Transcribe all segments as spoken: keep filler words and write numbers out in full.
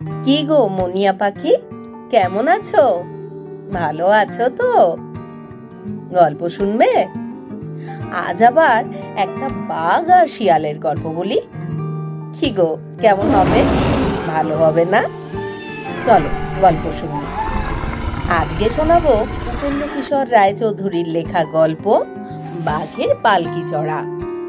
কি গো মনিয়া পাখি, কেমন আছো? ভালো আছো তো? গল্প শুনবে? আজ আবার একটা বাঘ আর শিয়ালের গল্প বলি। কি গো, কেমন হবে? ভালো হবে না? চলো গল্প শুনি। আজকে শোনাবো উপেন্দ্র কিশোর রায়চৌধুরীর লেখা গল্প বাঘের পালকি চড়া।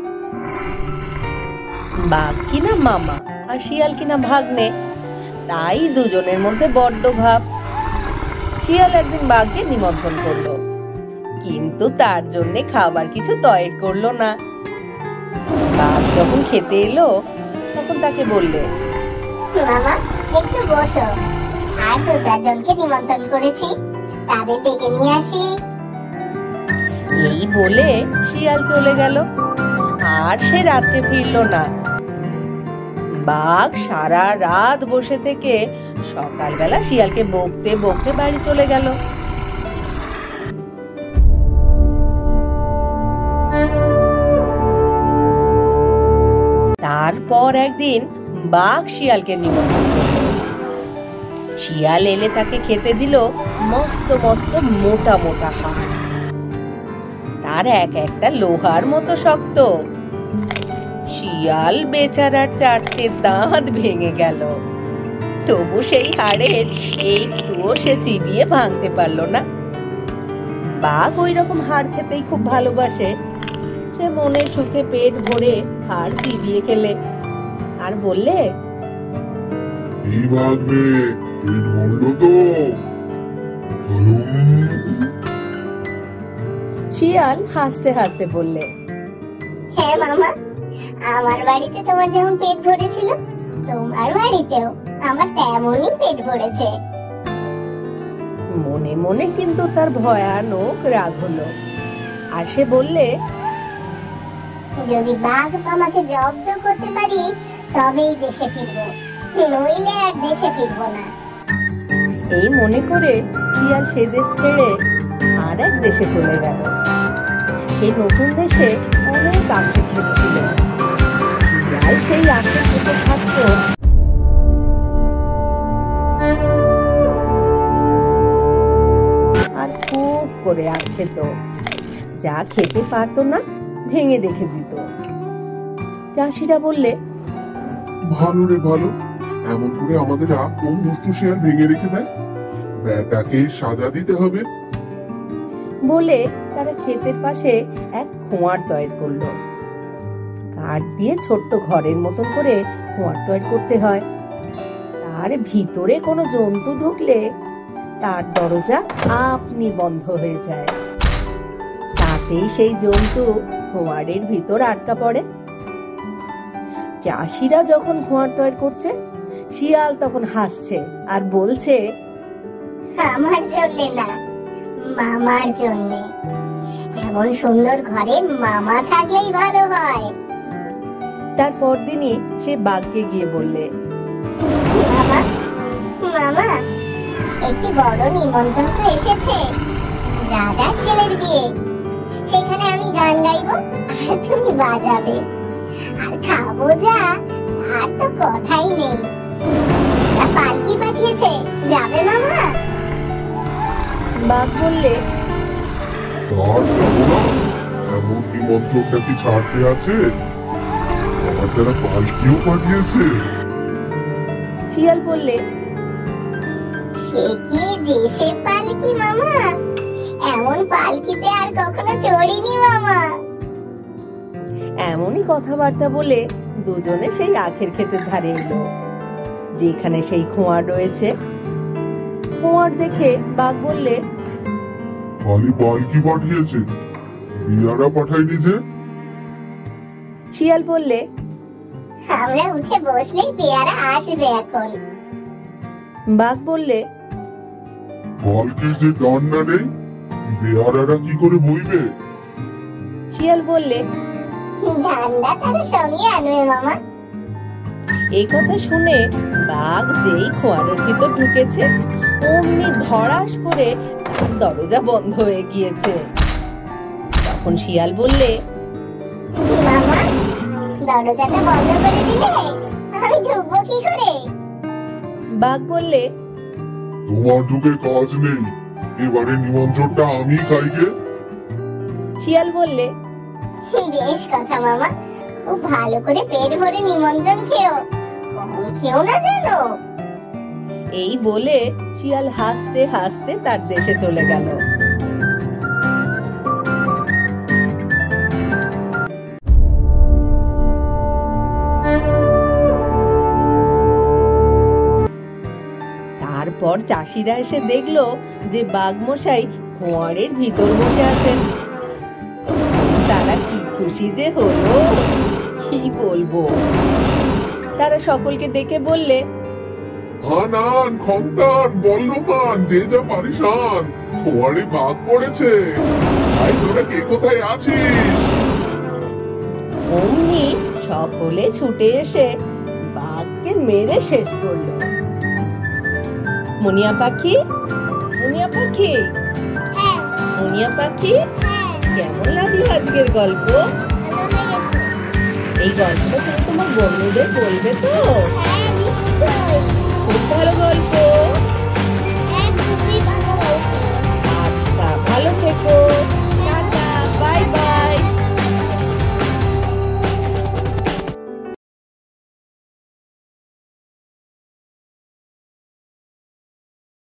বাঘ কিনা মামা আর শিয়াল কিনা ভাগ্নে, তাই দুজনের মধ্যে বড্ড ভাব। শিয়াল একদিন বাঘকে নিমন্ত্রণ করলো, কিন্তু তার জন্য খাবার কিছু তৈরি করলো না। বাঘ যখন খেতে এলো তখন তাকে বললে, মামা একটু বসো, আর দু চারজনকে নিমন্ত্রণ করেছি, তাদের ডেকে নিয়ে আসি। এই বলে শিয়াল চলে গেল, আর সে রাত্রে ফিরলো না। বাঘ সারা রাত বসে থেকে সকালবেলা শিয়ালকে বকতে বকতে বাড়ি চলে গেল। তারপর একদিন বাঘ শিয়ালকে নিমন্ত্রণ করল। শিয়াল এলে তাকে খেতে দিল মস্ত মস্ত মোটা মোটা হাড়, তার এক একটা লোহার মতো শক্ত। শিয়াল বেচারার চারটে দাঁত ভেঙে গেল, তবু সেই হাড়ের একটুও সে চিবিয়ে ভাঙতে পারলো না। বাঘ ওই রকম হাড় খেতেই খুব ভালোবাসে। সে মনের সুখে পেট ভরে হাড় চিবিয়ে খেলে আর বললে, এই ভাগ্নে, পেট ভরলো তো? শিয়াল হাসতে হাসতে বললে, হ্যাঁ মামা, আমার বাড়িতে তোমার যেমন পেট ভরেছিল, তোমার বাড়িতেও আমার তেমনই পেট ভরেছে। মনে মনে কিন্তু তার ভয়ানক রাগ হলো, আর সে বললে, যদি বাঘ আমাকে জব্দ করতে পারি তবেই দেশে ফিরবো, নইলে আর দেশে ফিরবো না। এই মনে করে শিয়াল সে দেশ ছেড়ে আর এক দেশে চলে গেল। সেই নতুন দেশে অনেক আখের ক্ষেত ছিল। শিয়াল সেই আখের ক্ষেতে থাকতো আর খুব করে আখ খেত। যা খেতে পারতো না ভেঙে রেখে দিত। চাষিরা বললে, ভালো রে ভালো, এমন করে আমাদের আখ কোন দুষ্টু শিয়াল ভেঙে রেখে দেয়, ব্যাটাকে সাজা দিতে হবে। বলে তারা ক্ষেতের পাশে এক খোঁয়ার তৈরি করলো। কাঠ দিয়ে ছোট্ট ঘরের মতন করে খোঁয়ার তৈরি করতে হয়। তার ভিতরে কোনো জন্তু ঢুকলে তার দরজা আপনি বন্ধ হয়ে যায়। তাতেই সেই জন্তু খোঁয়ারের ভিতর আটকা পড়ে। চাষিরা যখন খোঁয়ার তৈরি করছে, শিয়াল তখন হাসছে আর বলছে, আমার জন্য না, মামার জন্য। এমন সুন্দর ঘরে মামা থাকলেই ভালো হয়। তারপর দিনই সে বাঘকে গিয়ে বললে, মামা মামা একটি বড় নিমন্ত্রণ তো এসেছে, রাজার ছেলের বিয়ে। সেখানে আমি গান গাইবো আর তুমি বাজাবে, আর খাবো যা, আর তো কথাই নেই। পালকি পাঠিয়েছে, যাবে মামা? বাঘ বললে, তার যাবো না, এমন নিমন্ত্রণটা কি ছাড়তে আছে? আমার যারা পালকিও পাঠিয়েছে। শিয়াল বললে, সে কি দেশের পালকি মামা, এমন পালকিতে আর কখনো চড়িনি মামা। এমনই কথাবার্তা বলে দুজনে সেই আখের ক্ষেতের ধারে এলো, যেখানে সেই খোঁয়ার রয়েছে। খোঁয়ার দেখে বাঘ বললে, খালি পালকি পাঠিয়েছে, বিয়ারা পাঠায়নি যে? শিয়াল বললে, আমরা উঠে বসলেই পেয়ারা আসবে এখন। বাঘ বললে, পালকির যে ডান্ডা নেই, বেয়ারারা কি করে বইবে? শিয়াল বললে, ঝান্ডা তারা সঙ্গে আনবে মামা। এই কথা শুনে বাঘ যেই খোঁয়ারের ভিতর ঢুকেছে, অমনি ধড়াস করে তার দরজা বন্ধ হয়ে গিয়েছে। তখন শিয়াল বললে, মামা দরজাটা বন্ধ করে দিলে আমি ঢুকবো কি করে? বাঘ বললে, তোমার ঢুকে কাজ নেই, এবারে নিমন্ত্রণটা আমি খাইগে। শিয়াল বললে, বেশ কথা মামা, খুব ভালো করে পেট ভরে নিমন্ত্রণ খেও, কম খেও না জানো। এই বলে শিয়াল হাসতে হাসতে তার দেশে চলে গেল। তারপর চাষিরা এসে দেখলো যে বাঘ মশাই খোঁয়ারের ভিতর বসে আছেন। তারা কি খুশি যে হলো, কি বলবো। তারা সকলকে ডেকে বললে, আন আন খন্তান বল্লমান, যে যা পারিস আন, খোয়ারে বাঘ পড়েছে, ভাই তোরা কে কোথায় আছিস? অমনি সকলে ছুটে এসে বাঘকে মেরে শেষ করলো। মুনিয়া পাখি, মুনিয়া পাখি, হ্যাঁ মুনিয়া পাখি, হ্যাঁ, কেমন লাগলো আজকের গল্প? ভালো লেগেছে। এই গল্পটা তুমি তোমার বন্ধুদের বলবে তো? হ্যাঁ নিশ্চয়ই। খুব ভালো গল্প।